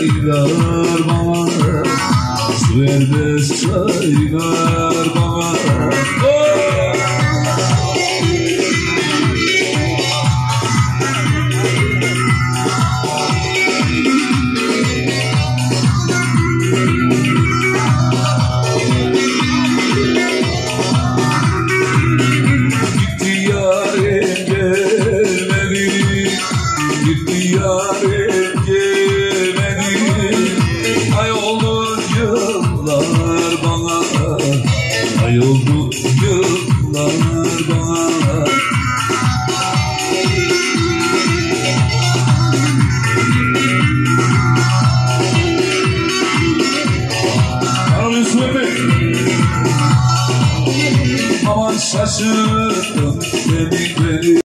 çaylar bana, serbest çaylar bana. Gitti yarim gelmedi, gitti yarim gelmedi. Ay oldu yıllar bana, ay oldu yıllar bana. Aman şaşırdım beni